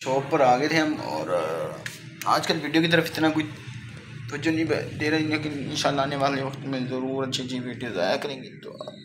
Shop पर आ गए थे हम। और आजकल वीडियो की तरफ इतना कुछ तवज्जो नहीं दे रही, लेकिन इंशाल्लाह आने वाले वक्त में ज़रूर अच्छी अच्छी वीडियोज़ आया करेंगी। तो